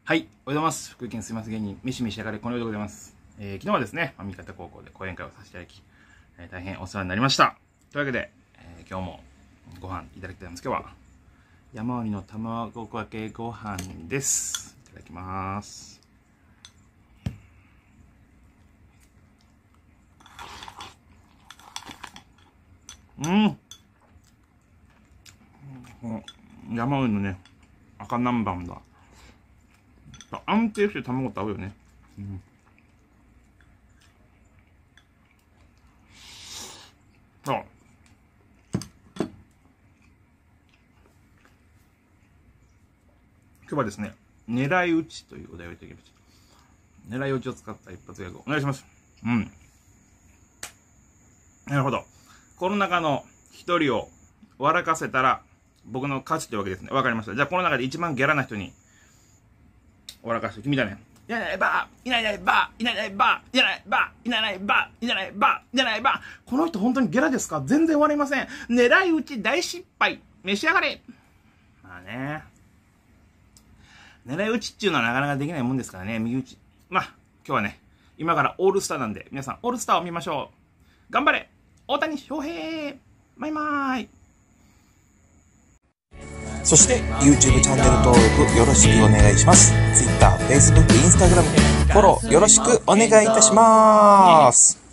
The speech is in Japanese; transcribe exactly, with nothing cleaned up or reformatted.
はい、おはようございます。福井県すみません芸人、めしめしやがれこのようでございます。えー、昨日はですね、三方高校で講演会をさせていただき、えー、大変お世話になりました。というわけで、えー、今日もご飯いただきたいんです。今日は山鬼の卵かけご飯です。いただきます。うん。山鬼のね、赤南蛮だ。安定して卵って合うよね。うん、そう。今日はですね、狙い撃ちというお題をいただきました。狙い撃ちを使った一発ギャグお願いします。うん。なるほど。この中の一人を笑かせたら僕の勝ちというわけですね。わかりました。じゃあこの中で一番ギャラな人に笑かして、君だね。いないいないばーいないいないばーいないいないばーいないいないばーいないいないばーいないいないばーいないいないばーこの人本当にゲラですか？全然笑いません。狙い撃ち大失敗。召し上がれ。まあね。狙い撃ちっていうのはなかなかできないもんですからね。右打ち。まあ、今日はね、今からオールスターなんで、皆さんオールスターを見ましょう。頑張れ大谷翔平マイマイ。 そして YouTube チャンネル登録よろしくお願いします。Twitter、Facebook、Instagram フォローよろしくお願いいたします。